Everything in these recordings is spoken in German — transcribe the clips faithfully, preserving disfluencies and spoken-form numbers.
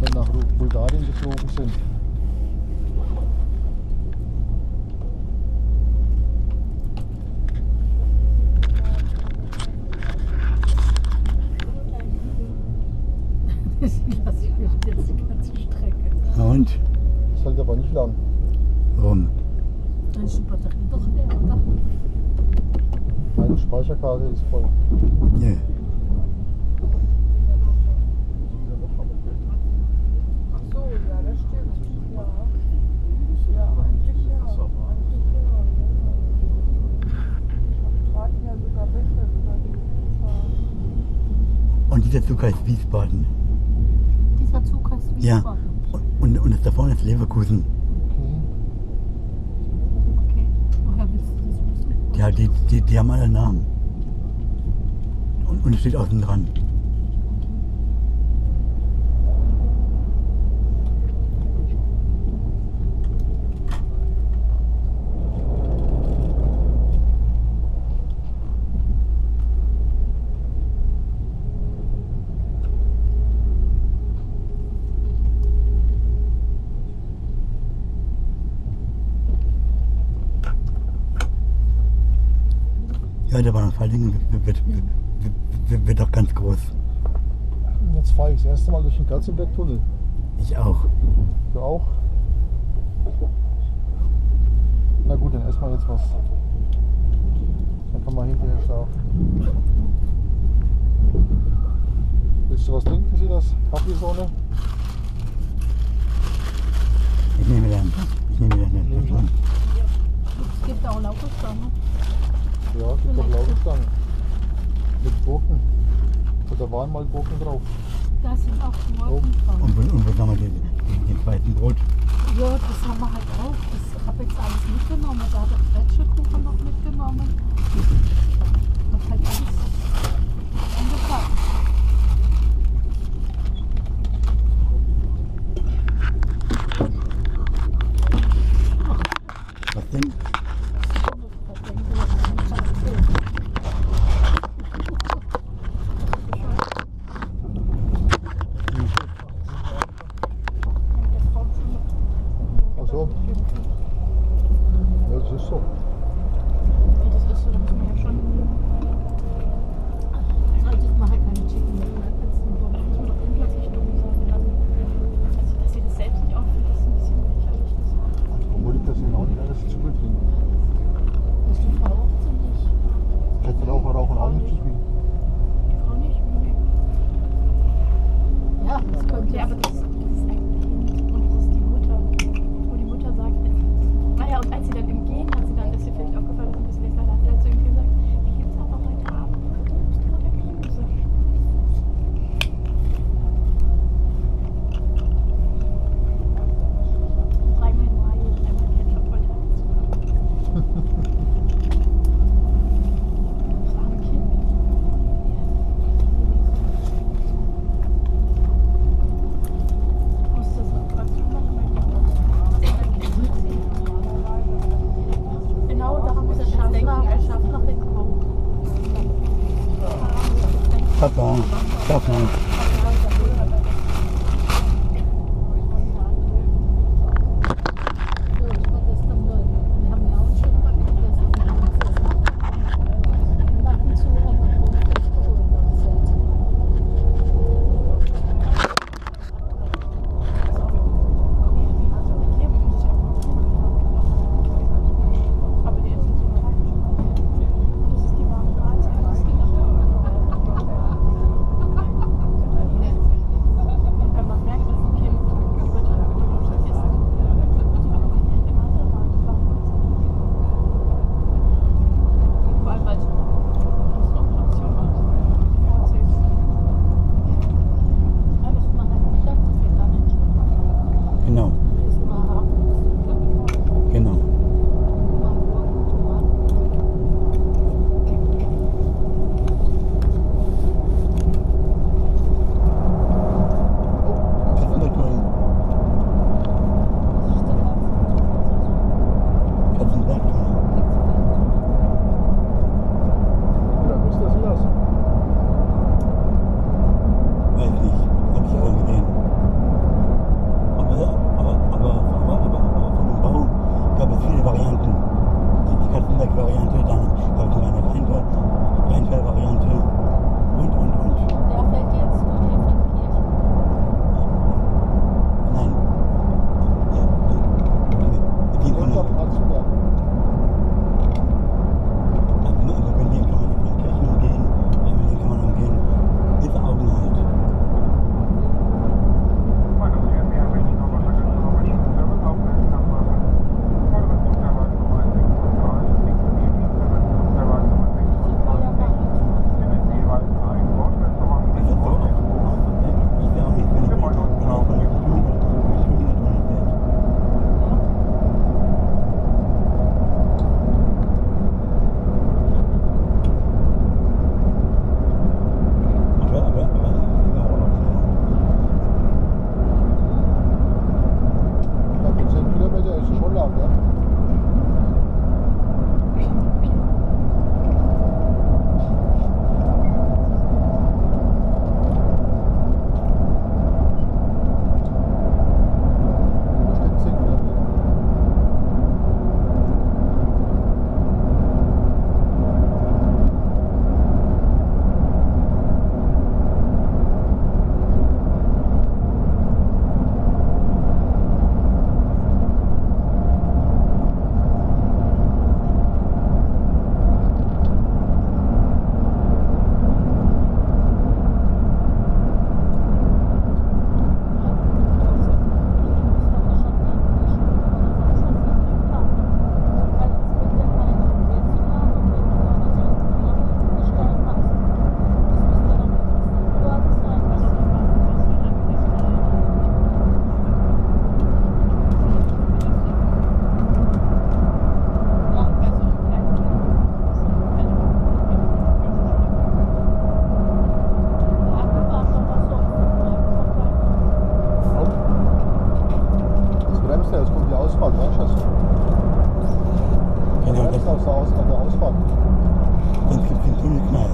dann nach Bulgarien geflogen sind. Das lasse ich mir jetzt die ganze Strecke. Na und? Das hält aber nicht lang. Warum? Dann ist die Batterie doch leer, oder? Meine Speicherkarte ist voll. Nee. Ach so, ja, das stimmt. Ja, ja eigentlich ja. Eigentlich ja. Fahren ja sogar besser über die Fahren. Und dieser Zug heißt Wiesbaden. Dieser Zug heißt Ja. Wiesbaden. Und, und das da vorne ist Leverkusen. Okay. Woher willst du das wissen? Ja, die, die, die haben alle Namen. Und, und es steht außen dran. Ja, der Bahnhofsfaldingen wird, wird, wird, wird doch ganz groß. Jetzt fahre ich das erste Mal durch den Katzenberg-Tunnel. Ich auch. Du auch? Na gut, dann erstmal jetzt was. Dann kann man hinterher schlafen. Willst du was trinken, Sie das? Kaffeesonne? Ich nehme dann. Ich nehme dann nicht. Es gibt auch Lauferstangen. Ja, gibt doch Laugenstangen. Mit Gurken. Da waren mal Gurken drauf. Da sind auch Gurken Oh. dran. Und, wo- und wo haben wir den, den, den zweiten Brot? Ja, das haben wir halt auch. Das habe jetzt alles mitgenommen. Da hat der Plätschekuchen noch mitgenommen. Hab halt alles angepackt. Was denn? Ach so. Ja, das ist so. Das ist so, da muss man ja schon. Sollte ich mal halt keine Chicken mit. Das muss man doch unglaublich dumm sagen lassen. Also, dass sie das selbst nicht auffinden, ist ein bisschen lächerlich gesagt. Obwohl die Person auch nicht alles zu viel trinken. Das die Frau auch ziemlich. Kettenraucher rauchen auch nicht zu viel. Die Frau nicht? Ja, das könnte. Ja, aber das, das ist eigentlich. Und das ist die Mutter. Wo die Mutter sagt, naja, und als sie dann im Gehen hat sie dann, das ist ihr vielleicht aufgefallen, dass ein bisschen länger hat, sie halt zu ihm gesagt, wie geht's aber heute Abend? Obst oder Gemüse? Dreimal Mayo und einmal Ketchup heute Abend zu haben. Das arme Kind. Muss das noch was machen? Genau, darum muss der Schaffner, der Schaffner hinkommen. Papa, Papa. Ausfahrt, weißt du das? Genau, Rechts das, aus der, Aus an der Ausfahrt. dann gibt es den Tunnelknall.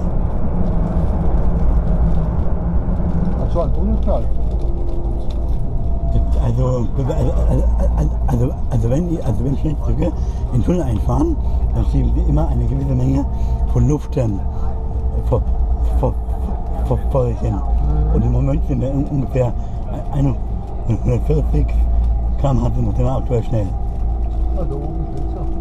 Ach so, ein Tunnelknall. Das- Also, also, also, also, also wenn die, also wenn Schnellzüge in den Tunnel einfahren, dann schieben sie immer eine gewisse Menge von Luft dann vor, vor, vor, vor sich hin. Und im Moment sind wir ungefähr hundertvierzig Kilometer pro Stunde, sind wir aktuell schnell. Ah, da oben steht's ja.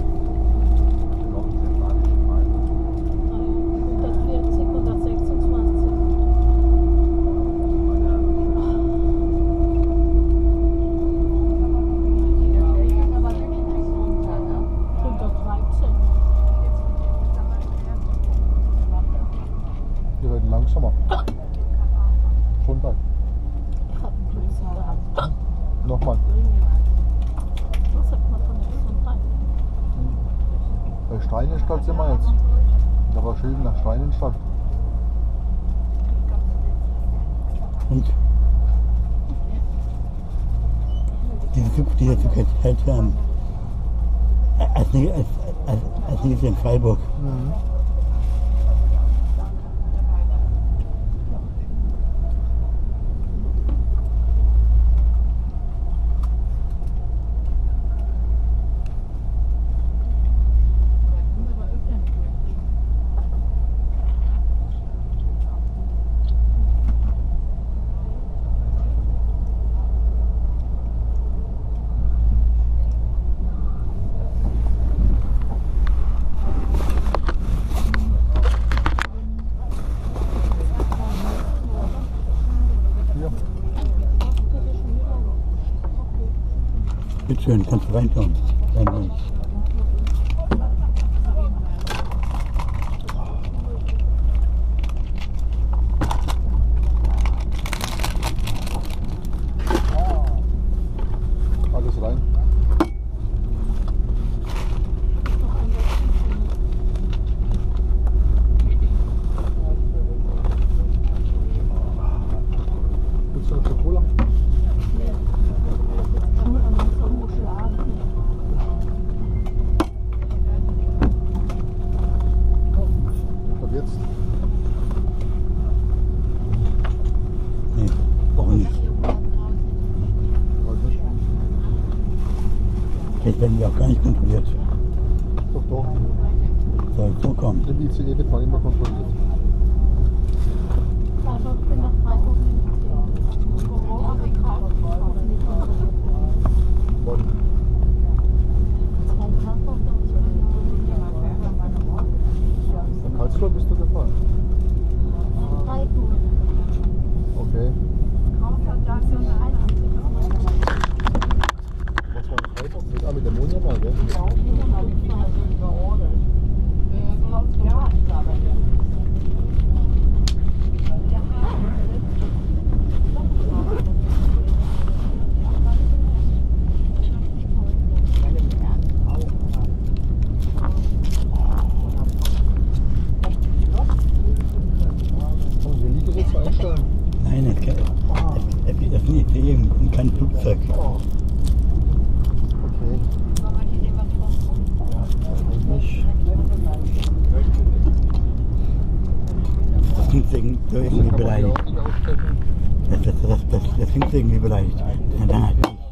hundertvierzig, hundertsechsundzwanzig. hundertdreizehn. Wir werden langsamer. Schon bald. Ich hab einen Blödsinn gehabt. Nochmal. Was hat man von der S drei? Bei Steinenstadt sind wir jetzt. Da war Schild nach Steinenstadt. Und dieser Zug, dieser Zug hält, hält ähm, als, nächstes- als, als, als nächstes in Freiburg. Mhm. Hier. Bitte schön, kannst du reinschauen. Dein Mund. Alles rein. Willst du noch Cola? Ich glaube jetzt. Nee, warum nicht? Heute nicht. Jetzt werden wir auch gar nicht kontrolliert. Doch, doch. Soll so kommen. Im I C E wird man immer kontrolliert. Also ich bin nach Freiburg Büro habe ich gekauft. Bonn. Zwei Tage und Nach Karlsruhe bist du gefahren. Freiburg. Okay. Was war in Freiburg? Mit, ah, mit der Monja mal, gell? Und die Liegeritze einstellen. Nein, es, kann, es, es, es ist nicht eben kein Flugzeug. Oh. Okay. Ich nicht. Das klingt so irgendwie beleidigt. Das, das, das, das, das klingt irgendwie beleidigt. Ja, dann halt nicht.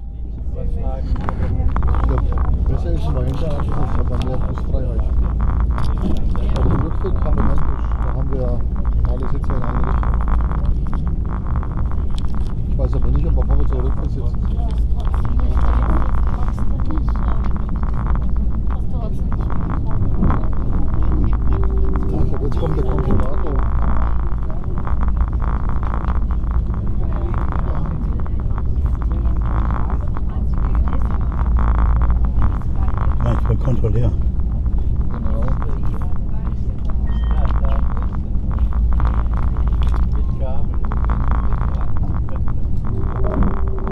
Besser ist immer hinter, als es ist, aber mehr Fußfreiheit. Aber im Rückweg haben wir eigentlich, da haben wir alle Sitze in eine Richtung. Ich weiß aber nicht, ob wir vorwärts oder rückwärts sitzen.